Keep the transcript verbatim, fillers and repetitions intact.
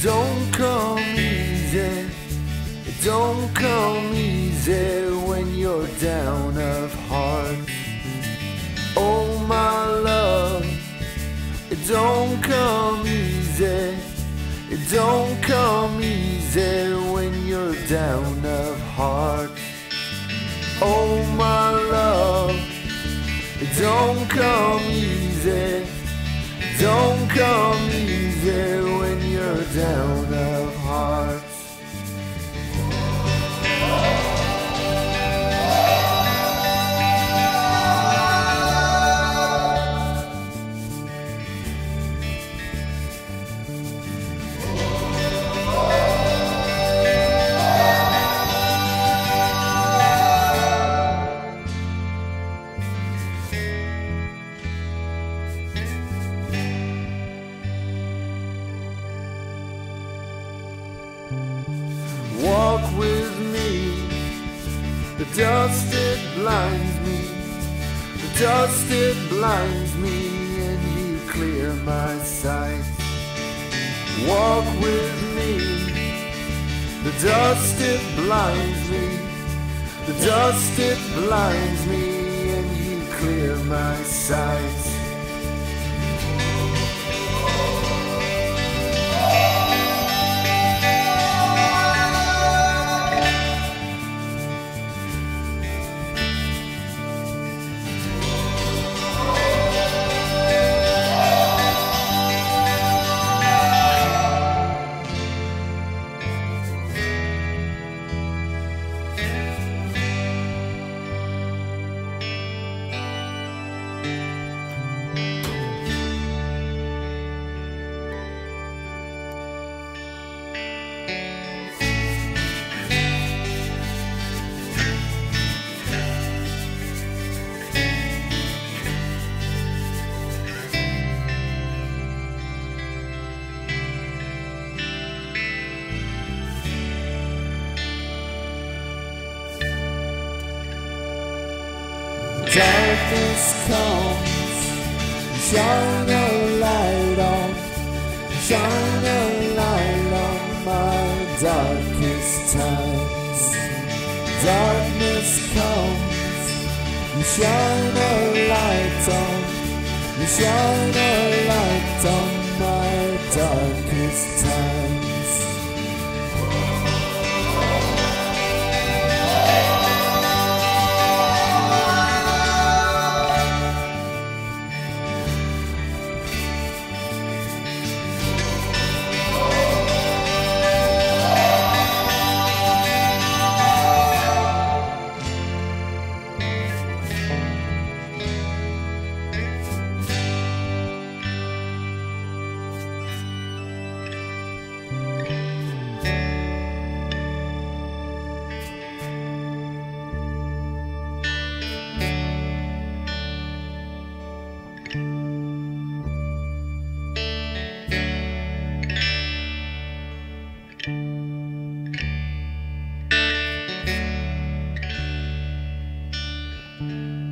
don't come easy. It don't come easy when you're down of heart. Oh my love, it don't come easy. It don't come easy when you're down of heart. Oh my love, it don't come easy. It don't come easy when you're down of heart. Walk with me, the dust it blinds me, the dust it blinds me, and you clear my sight. Walk with me, the dust it blinds me, the dust it blinds me, and you clear my sight. Darkness comes, shine a light on, shine a light on my darkest times. Darkness comes, you shine a light on, you shine a light on my darkest times. Mm-hmm.